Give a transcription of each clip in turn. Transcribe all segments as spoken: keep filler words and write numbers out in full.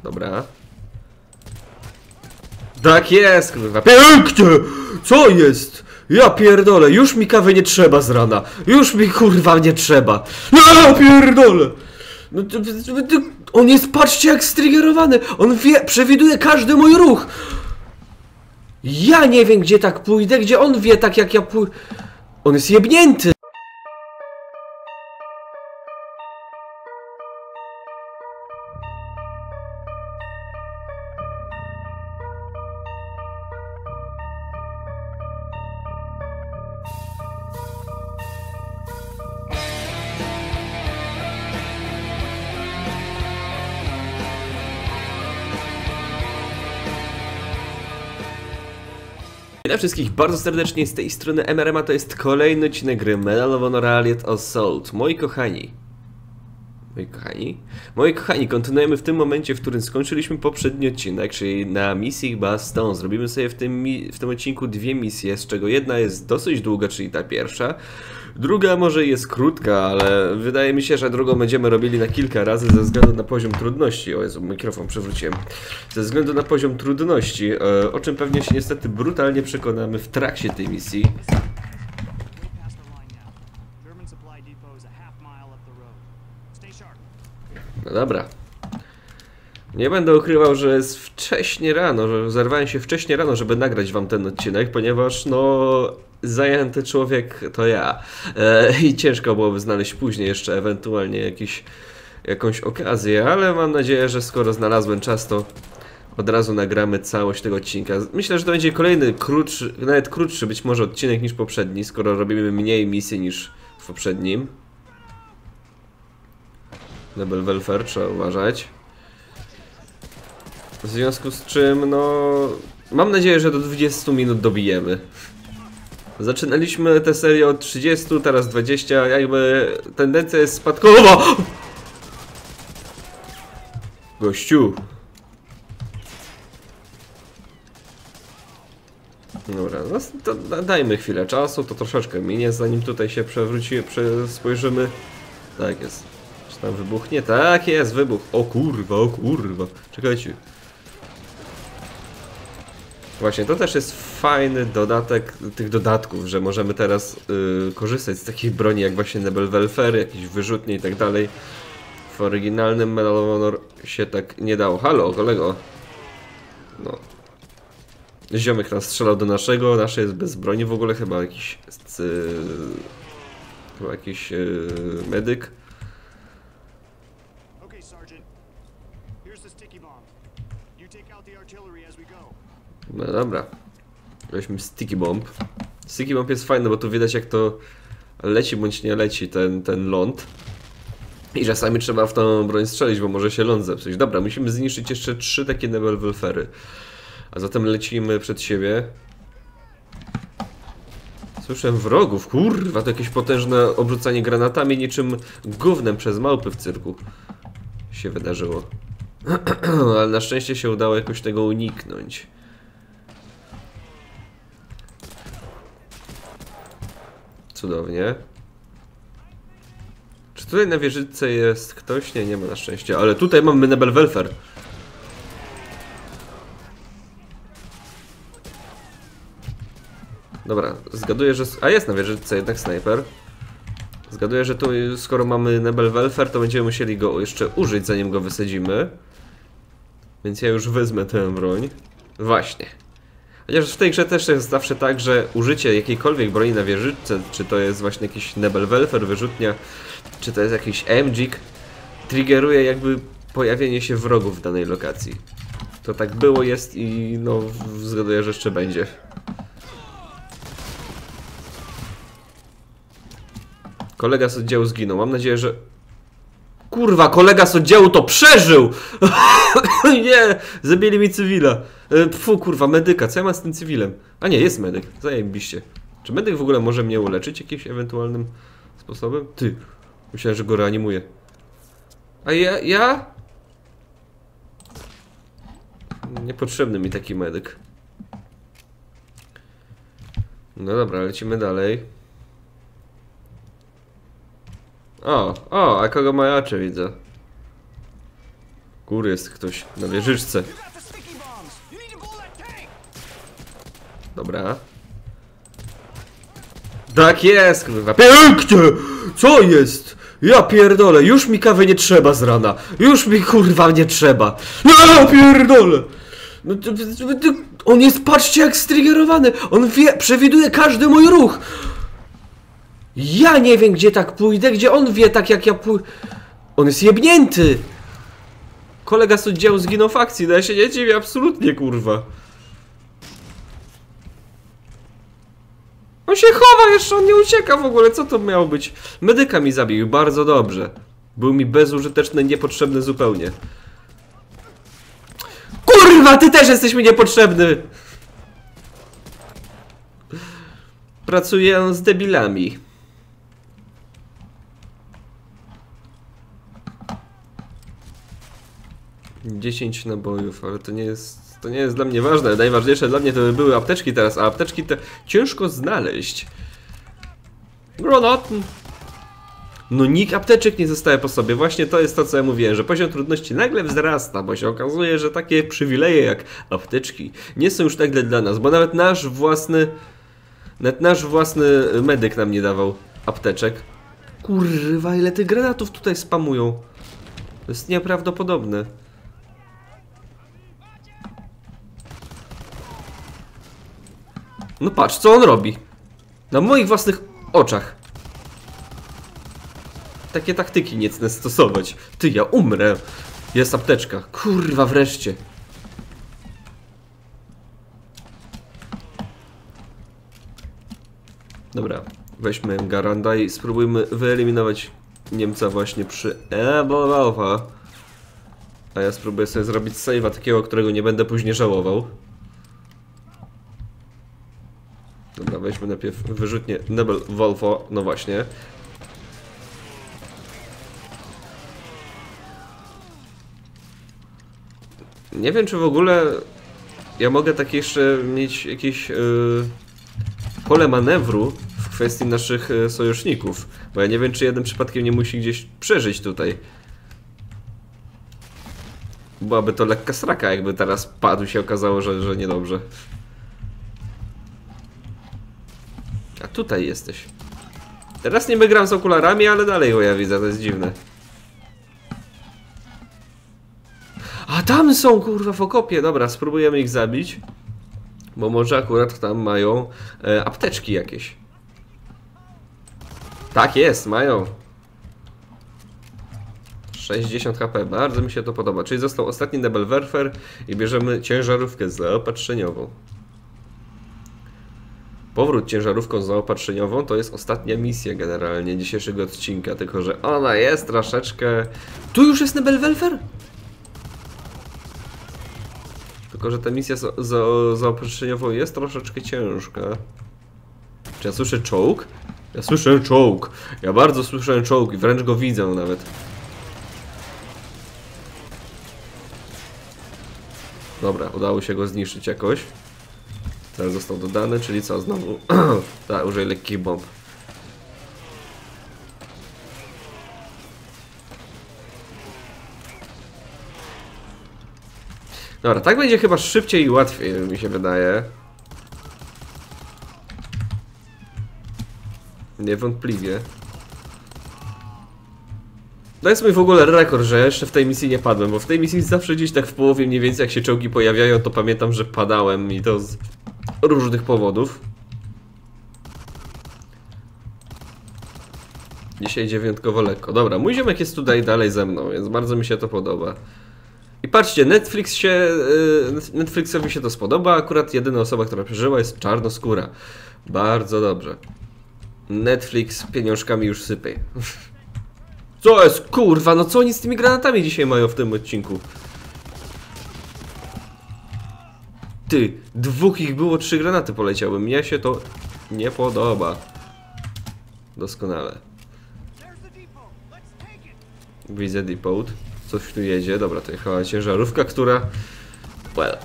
Dobra. Tak jest, kurwa. Pięknie! Co jest? Ja pierdolę, już mi kawy nie trzeba z rana. Już mi kurwa nie trzeba. Ja pierdolę! No, to, to, to, on jest, patrzcie jak striggerowany. On wie, przewiduje każdy mój ruch. Ja nie wiem gdzie tak pójdę, gdzie on wie tak jak ja pójdę. On jest jebnięty. Witam wszystkich bardzo serdecznie, z tej strony M R M, a to jest kolejny odcinek gry Medal of Honor Allied Assault. Moi kochani, moi kochani, moi kochani, kontynuujemy w tym momencie, w którym skończyliśmy poprzedni odcinek, czyli na misji Bastion. Zrobimy sobie w tym, w tym odcinku dwie misje, z czego jedna jest dosyć długa, czyli ta pierwsza. Druga może jest krótka, ale wydaje mi się, że drugą będziemy robili na kilka razy ze względu na poziom trudności. O Jezu, mikrofon przewróciłem. Ze względu na poziom trudności, o czym pewnie się niestety brutalnie przekonamy w trakcie tej misji. No dobra. Nie będę ukrywał, że jest wcześnie rano, że zerwałem się wcześnie rano, żeby nagrać wam ten odcinek, ponieważ no... zajęty człowiek to ja e, i ciężko byłoby znaleźć później jeszcze ewentualnie jakiś, jakąś okazję, ale mam nadzieję, że skoro znalazłem czas, to od razu nagramy całość tego odcinka. Myślę, że to będzie kolejny krótszy, nawet krótszy być może odcinek niż poprzedni, skoro robimy mniej misji niż w poprzednim. Double welfare, trzeba uważać. W związku z czym, no... mam nadzieję, że do dwudziestu minut dobijemy. Zaczynaliśmy tę serię od trzydziestu, teraz dwadzieścia, jakby tendencja jest spadkowa. Gościu. Dobra, no to dajmy chwilę czasu, to troszeczkę minie, zanim tutaj się przewróci, spojrzymy. Tak jest. Czy tam wybuchnie? Tak jest, wybuch. O kurwa, o kurwa. Czekajcie. Właśnie, to też jest fajny dodatek tych dodatków, że możemy teraz yy, korzystać z takich broni jak właśnie Double welfare, jakieś wyrzutnie i tak dalej. W oryginalnym Medal of Honor się tak nie dało. Halo, kolego. No. Ziomek nas strzelał do naszego, nasze jest bez broni w ogóle, chyba jakiś... Yy, chyba jakiś yy, medyk. No dobra. Weźmy sticky bomb. Sticky bomb jest fajny, bo tu widać jak to leci bądź nie leci ten, ten ląd. I czasami trzeba w tą broń strzelić, bo może się ląd zepsuć. Dobra, musimy zniszczyć jeszcze trzy takie Double welfare. A zatem lecimy przed siebie. Słyszę wrogów, kurwa, to jakieś potężne obrzucanie granatami niczym gównem przez małpy w cyrku się wydarzyło. Ale na szczęście się udało jakoś tego uniknąć. Cudownie. Czy tutaj na wieżyczce jest ktoś? Nie, nie ma na szczęście, ale tutaj mamy Double welfare. Dobra, zgaduję, że... A jest na wieżyczce jednak snajper. Zgaduję, że tu skoro mamy Double welfare, to będziemy musieli go jeszcze użyć, zanim go wysadzimy. Więc ja już wezmę tę broń. Właśnie. Chociaż w tej grze też jest zawsze tak, że użycie jakiejkolwiek broni na wieżyczce, czy to jest właśnie jakiś Double welfare, wyrzutnia, czy to jest jakiś M G, triggeruje jakby pojawienie się wrogów w danej lokacji. To tak było, jest i no zgaduję, że jeszcze będzie. Kolega z oddziału zginął. Mam nadzieję, że... Kurwa, kolega z oddziału to przeżył! Nie! Zabili mi cywila. Pfu, kurwa, medyka. Co ja mam z tym cywilem? A nie, jest medyk. Zajebiście. Czy medyk w ogóle może mnie uleczyć jakimś ewentualnym sposobem? Ty. Myślałem, że go reanimuję. A ja... ja? Niepotrzebny mi taki medyk. No dobra, lecimy dalej. O, o, a kogo majacze widzę. Góry jest ktoś na wieżyczce. Dobra. Tak jest, kurwa. Pięknie! Co jest? Ja pierdolę, już mi kawy nie trzeba z rana. Już mi kurwa nie trzeba. Ja pierdolę! No, to, to, to, on jest, patrzcie jak striggerowany. On wie, przewiduje każdy mój ruch. Ja nie wiem gdzie tak pójdę, gdzie on wie tak jak ja pójdę. On jest jebnięty. Kolega z oddziału zginął w akcji, no ja się nie dziwię absolutnie, kurwa. On się chowa jeszcze, on nie ucieka w ogóle, co to miało być? Medyka mi zabił, bardzo dobrze. Był mi bezużyteczny, niepotrzebny zupełnie. Kurwa, ty też jesteś mi niepotrzebny! Pracuję z debilami. dziesięć nabojów, ale to nie jest... To nie jest dla mnie ważne. Najważniejsze dla mnie to by były apteczki teraz, a apteczki te ciężko znaleźć. Granat. No nikt apteczek nie zostaje po sobie. Właśnie to jest to, co ja mówiłem, że poziom trudności nagle wzrasta, bo się okazuje, że takie przywileje jak apteczki nie są już nagle dla nas, bo nawet nasz własny nawet nasz własny medyk nam nie dawał apteczek. Kurwa, ile tych granatów tutaj spamują. To jest nieprawdopodobne. No patrz, co on robi. Na moich własnych oczach. Takie taktyki nie chcę stosować. Ty, ja umrę. Jest apteczka. Kurwa, wreszcie. Dobra, weźmy Garanda i spróbujmy wyeliminować Niemca właśnie przy Ebolwalfa. A ja spróbuję sobie zrobić save'a takiego, którego nie będę później żałował. Dobra, weźmy najpierw wyrzutnie Nebel Wolfo, no właśnie. Nie wiem, czy w ogóle ja mogę tak jeszcze mieć jakieś yy, pole manewru w kwestii naszych yy, sojuszników. Bo ja nie wiem, czy jeden przypadkiem nie musi gdzieś przeżyć tutaj. Byłaby to lekka sraka, jakby teraz padł i się okazało, że, że niedobrze. A tutaj jesteś. Teraz niby gram z okularami, ale dalej go ja widzę, to jest dziwne. A tam są, kurwa, w okopie. Dobra, spróbujemy ich zabić. Bo może akurat tam mają e, apteczki jakieś. Tak jest, mają. sześćdziesiąt HP, bardzo mi się to podoba. Czyli został ostatni Nebelwerfer i bierzemy ciężarówkę zaopatrzeniową. Powrót ciężarówką zaopatrzeniową to jest ostatnia misja generalnie dzisiejszego odcinka, tylko że ona jest troszeczkę... Tu już jest Nebelwerfer? Tylko że ta misja za, za, zaopatrzeniową jest troszeczkę ciężka. Czy ja słyszę czołg? Ja słyszę czołg. Ja bardzo słyszę czołg i wręcz go widzę nawet. Dobra, udało się go zniszczyć jakoś. Teraz został dodany, czyli co? Znowu... tak, użyję lekkich bomb. Dobra, tak będzie chyba szybciej i łatwiej, mi się wydaje. Niewątpliwie. To jest mój w ogóle rekord, że jeszcze w tej misji nie padłem, bo w tej misji zawsze gdzieś tak w połowie mniej więcej jak się czołgi pojawiają, to pamiętam, że padałem i to z różnych powodów. Dzisiaj idzie wyjątkowo lekko. Dobra, mój ziomek jest tutaj dalej ze mną, więc bardzo mi się to podoba. I patrzcie, Netflix się, Netflixowi się to spodoba, akurat jedyna osoba, która przeżyła jest czarnoskóra. Bardzo dobrze. Netflix pieniążkami już sypie. Co jest, kurwa, no co oni z tymi granatami dzisiaj mają w tym odcinku? Ty, dwóch ich było, trzy granaty poleciały. Mnie się to nie podoba. Doskonale. Widzę depot. Coś tu jedzie. Dobra, to jechała ciężarówka, która... Well.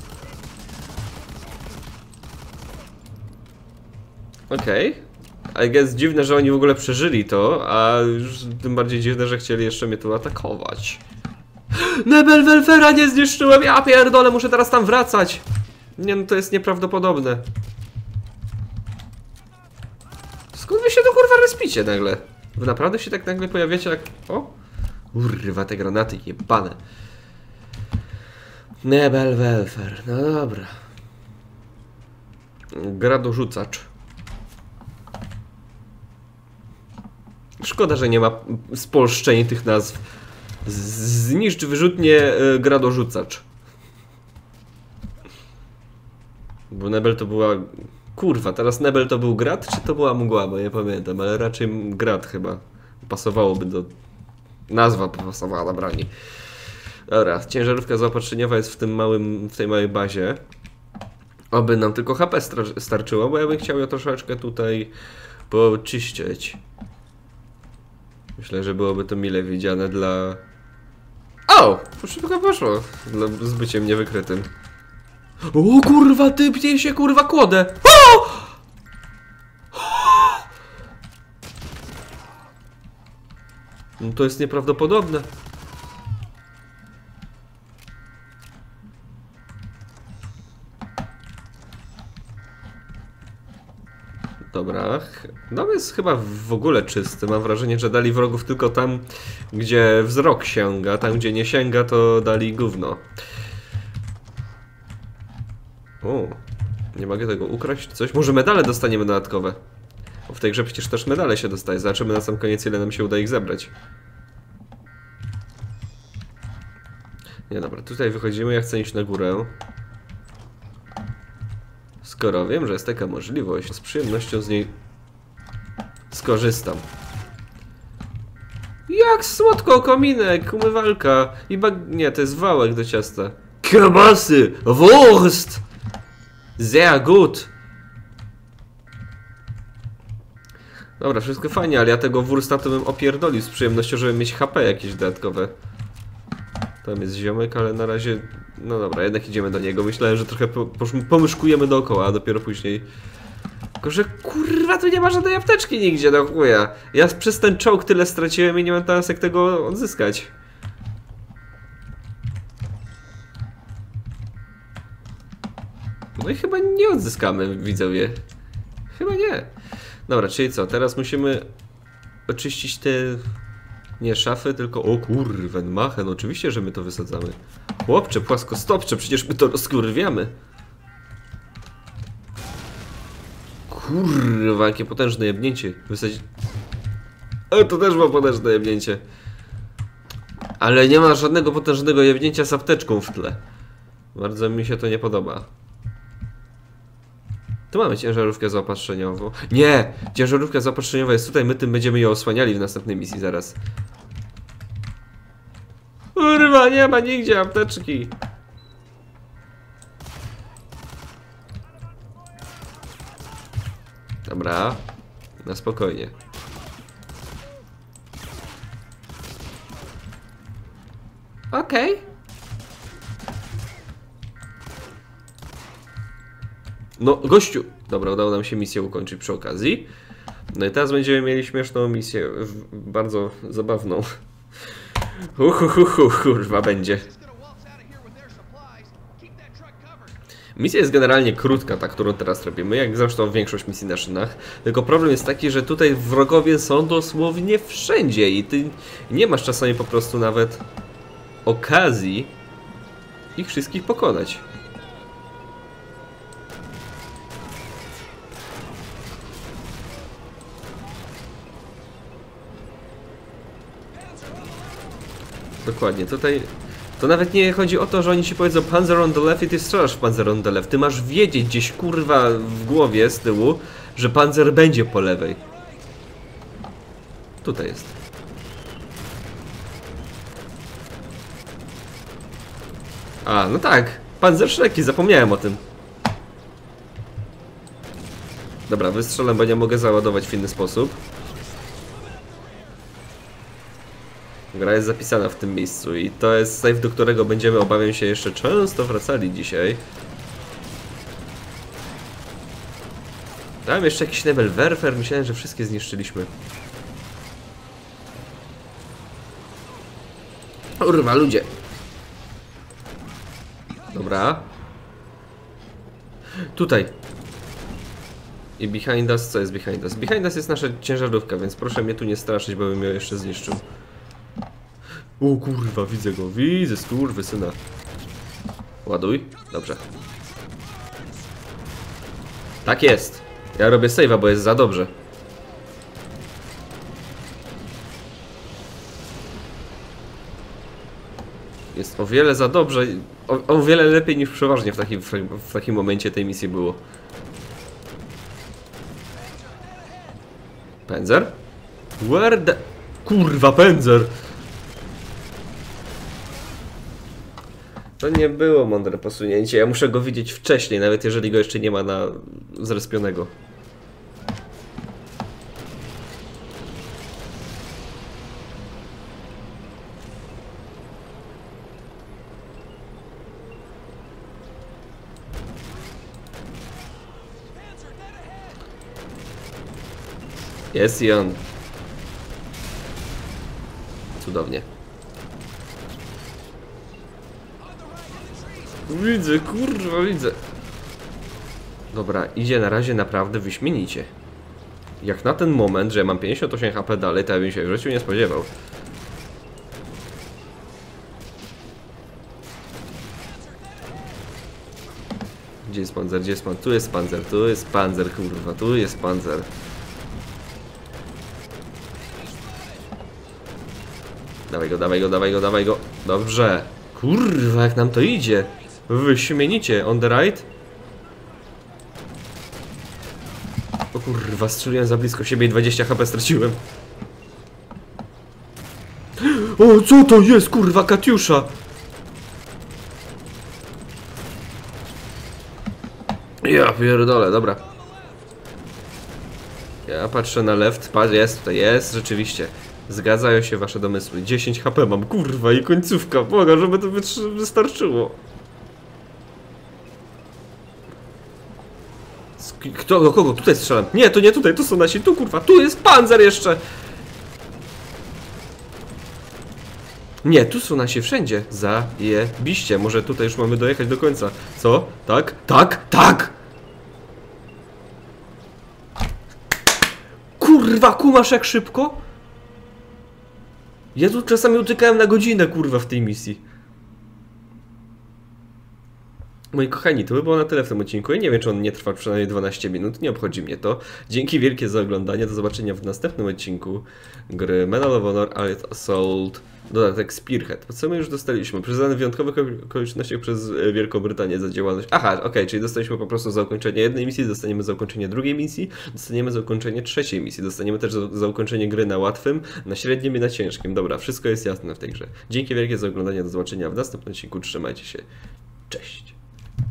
Okej. Okay. I guess dziwne, że oni w ogóle przeżyli to, a już tym bardziej dziwne, że chcieli jeszcze mnie tu atakować. Nebel Welfera nie zniszczyłem, ja pierdolę, muszę teraz tam wracać. Nie no, to jest nieprawdopodobne. Skąd wy się to kurwa respicie nagle? Wy naprawdę się tak nagle pojawiacie jak... O! Kurwa, te granaty jebane. Nebel Welfer, no dobra. Gradorzucacz. Szkoda, że nie ma spolszczeń tych nazw. Zniszcz wyrzutnie y, gradorzucacz. Bo Nebel to była... Kurwa, teraz Nebel to był grad, czy to była mgła? Bo nie pamiętam, ale raczej grad chyba. Pasowałoby do... Nazwa pasowała na broni. Dobra, ciężarówka zaopatrzeniowa jest w tym małym, w tej małej bazie. Oby nam tylko H P starczyło, bo ja bym chciał ją troszeczkę tutaj poczyścić. Myślę, że byłoby to mile widziane dla... O! Szybko poszło. Dla z byciem niewykrytym. O kurwa, ty pnie się kurwa kłodę! O! No to jest nieprawdopodobne. Dobra, dom jest chyba w ogóle czysty. Mam wrażenie, że dali wrogów tylko tam, gdzie wzrok sięga. Tam, gdzie nie sięga, to dali gówno. O, nie mogę tego ukraść czy coś? Może medale dostaniemy dodatkowe? Bo w tej grze przecież też medale się dostaje. Zobaczymy na sam koniec, ile nam się uda ich zebrać. Nie, dobra, tutaj wychodzimy. Ja chcę iść na górę. Skoro wiem, że jest taka możliwość, z przyjemnością z niej skorzystam. Jak słodko, kominek, umywalka i bag... Nie, to jest wałek do ciasta. Kiełbasy, wurst! Sehr gut! Dobra, wszystko fajnie, ale ja tego wursta to bym opierdolił z przyjemnością, żeby mieć H P jakieś dodatkowe. Tam jest ziomek, ale na razie... No dobra, jednak idziemy do niego. Myślałem, że trochę po, po, pomyszkujemy dookoła, a dopiero później... Tylko, że kurwa, tu nie ma żadnej apteczki nigdzie, do chuja. Ja przez ten czołg tyle straciłem i nie mam teraz jak tego odzyskać. No i chyba nie odzyskamy, widzowie. Chyba nie. Dobra, czyli co? Teraz musimy oczyścić te... Nie szafy, tylko... O kurwa, machen, oczywiście, że my to wysadzamy. Chłopcze, płaskostopcze, przecież my to rozkurwiamy. Kurwa, jakie potężne jebnięcie. Wysadzić... O, to też ma potężne jebnięcie. Ale nie ma żadnego potężnego jebnięcia z apteczką w tle. Bardzo mi się to nie podoba. Tu mamy ciężarówkę zaopatrzeniową. Nie! Ciężarówka zaopatrzeniowa jest tutaj, my tym będziemy ją osłaniali w następnej misji zaraz. Kurwa, nie ma nigdzie apteczki. Dobra, na spokojnie. Okej. Okay. No, gościu! Dobra, udało nam się misję ukończyć przy okazji. No i teraz będziemy mieli śmieszną misję, bardzo zabawną. Uhuhuhu, kurwa, będzie. Misja jest generalnie krótka, ta, którą teraz robimy, jak zresztą większość misji na szynach. Tylko problem jest taki, że tutaj wrogowie są dosłownie wszędzie i ty nie masz czasami po prostu nawet okazji ich wszystkich pokonać. Dokładnie, tutaj to nawet nie chodzi o to, że oni ci powiedzą Panzer on the left i ty strzelasz w Panzer on the left. Ty masz wiedzieć gdzieś kurwa w głowie z tyłu, że Panzer będzie po lewej. Tutaj jest. A, no tak, Panzerschrecki, zapomniałem o tym. Dobra, wystrzelam, bo nie mogę załadować w inny sposób. Gra jest zapisana w tym miejscu i to jest save, do którego będziemy, obawiam się, jeszcze często wracali dzisiaj. Tam jeszcze jakiś Nebel Werfer, myślałem, że wszystkie zniszczyliśmy. Kurwa, ludzie. Dobra. Tutaj. I behind us, co jest behind us? Behind us jest nasza ciężarówka, więc proszę mnie tu nie straszyć, bo bym ją jeszcze zniszczył. O kurwa, widzę go, widzę, skurwysyna. Ładuj, dobrze. Tak jest. Ja robię save'a, bo jest za dobrze. Jest o wiele za dobrze, o, o wiele lepiej niż przeważnie w takim, w takim momencie tej misji było. Pędzer? Where the... Kurwa, pędzer! To nie było mądre posunięcie, ja muszę go widzieć wcześniej, nawet jeżeli go jeszcze nie ma na zrespionego. Jest i on. Cudownie. Widzę, kurwa, widzę. Dobra, idzie na razie naprawdę wyśmienicie. Jak na ten moment, że ja mam pięćdziesiąt osiem H P dalej, to ja bym się w życiu nie spodziewał. Gdzie jest panzer? Gdzie jest panzer? Tu jest panzer, tu jest panzer, kurwa, tu jest panzer. Dawaj go, dawaj go, dawaj go, dawaj go. Dobrze. Kurwa, jak nam to idzie. Wyśmienicie. On the right. O kurwa, strzeliłem za blisko siebie i dwadzieścia H P straciłem. O, co to jest, kurwa, Katiusza? Ja pierdolę, dobra. Ja patrzę na left, patrz, jest, tutaj jest, rzeczywiście. Zgadzają się wasze domysły. dziesięć H P mam, kurwa, i końcówka. Błagam, żeby to wystarczyło. Kto, do kogo? Tutaj strzelam. Nie, to nie tutaj, to są nasi, tu kurwa, tu jest panzer jeszcze. Nie, tu są nasi wszędzie. Zajebiście. Może tutaj już mamy dojechać do końca. Co? Tak? Tak? Tak! Kurwa, kumasz jak szybko? Ja tu czasami utykałem na godzinę, kurwa, w tej misji. Moi kochani, to by było na tyle w tym odcinku. Ja nie wiem, czy on nie trwa przynajmniej dwanaście minut. Nie obchodzi mnie to. Dzięki wielkie za oglądanie. Do zobaczenia w następnym odcinku gry Medal of Honor Allied Assault. Dodatek Spearhead. Co my już dostaliśmy? Przyznany w wyjątkowych okolicznościach przez Wielką Brytanię za działalność. Aha, okej, okay, czyli dostaliśmy po prostu za ukończenie jednej misji, dostaniemy za ukończenie drugiej misji, dostaniemy za ukończenie trzeciej misji, dostaniemy też za, za ukończenie gry na łatwym, na średnim i na ciężkim. Dobra, wszystko jest jasne w tej grze. Dzięki wielkie za oglądanie, do zobaczenia w następnym odcinku. Trzymajcie się. Cześć.